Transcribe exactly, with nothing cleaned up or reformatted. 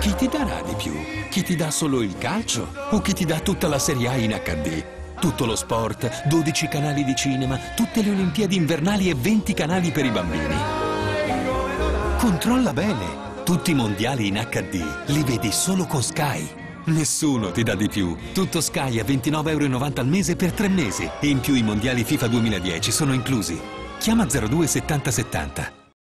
Chi ti darà di più? Chi ti dà solo il calcio? O chi ti dà tutta la Serie A in acca di? Tutto lo sport, dodici canali di cinema, tutte le Olimpiadi invernali e venti canali per i bambini. Controlla bene! Tutti i mondiali in acca di li vedi solo con Sky. Nessuno ti dà di più. Tutto Sky a ventinove e novanta euro al mese per tre mesi. E in più i mondiali FIFA duemiladieci sono inclusi. Chiama zero due settanta settanta.